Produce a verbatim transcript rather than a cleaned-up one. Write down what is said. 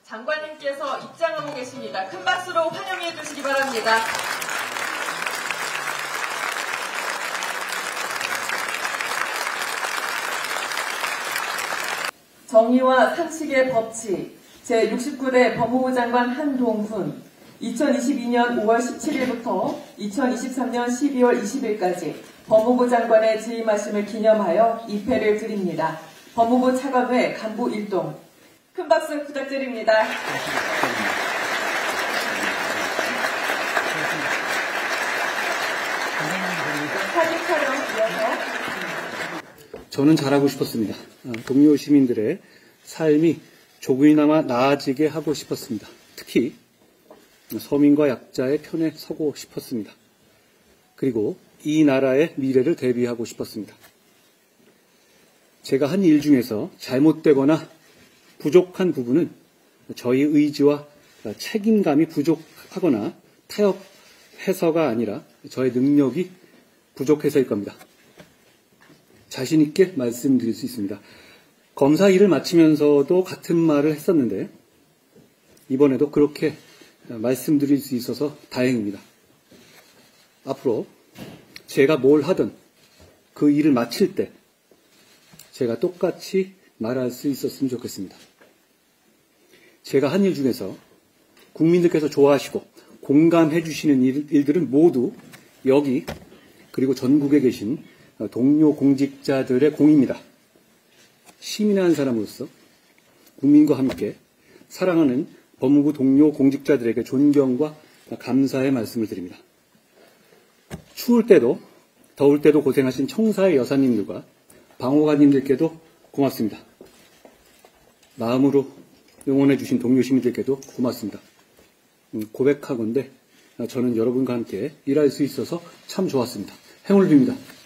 장관님께서 입장하고 계십니다. 큰 박수로 환영해 주시기 바랍니다. 정의와 상식의 법치 제육십구 대 법무부 장관 한동훈 이천이십이 년 오월 십칠일부터 이천이십삼 년 십이월 이십일까지 법무부 장관의 재임하심을 기념하여 입회를 드립니다. 법무부 차관회 간부 일동 큰 박수 부탁드립니다. 사진 촬영 이어서 저는 잘하고 싶었습니다. 동료 시민들의 삶이 조금이나마 나아지게 하고 싶었습니다. 특히 서민과 약자의 편에 서고 싶었습니다. 그리고 이 나라의 미래를 대비하고 싶었습니다. 제가 한 일 중에서 잘못되거나 부족한 부분은 저희 의지와 책임감이 부족하거나 타협해서가 아니라 저의 능력이 부족해서일 겁니다. 자신 있게 말씀드릴 수 있습니다. 검사 일을 마치면서도 같은 말을 했었는데 이번에도 그렇게 말씀드릴 수 있어서 다행입니다. 앞으로 제가 뭘 하든 그 일을 마칠 때 제가 똑같이 말할 수 있었으면 좋겠습니다. 제가 한 일 중에서 국민들께서 좋아하시고 공감해 주시는 일, 일들은 모두 여기 그리고 전국에 계신 동료 공직자들의 공입니다. 시민의 한 사람으로서 국민과 함께 사랑하는 법무부 동료 공직자들에게 존경과 감사의 말씀을 드립니다. 추울 때도 더울 때도 고생하신 청사의 여사님들과 방호관님들께도 고맙습니다. 마음으로 응원해 주신 동료 시민들께도 고맙습니다. 고백하건대 저는 여러분과 함께 일할 수 있어서 참 좋았습니다. 행운을 빕니다.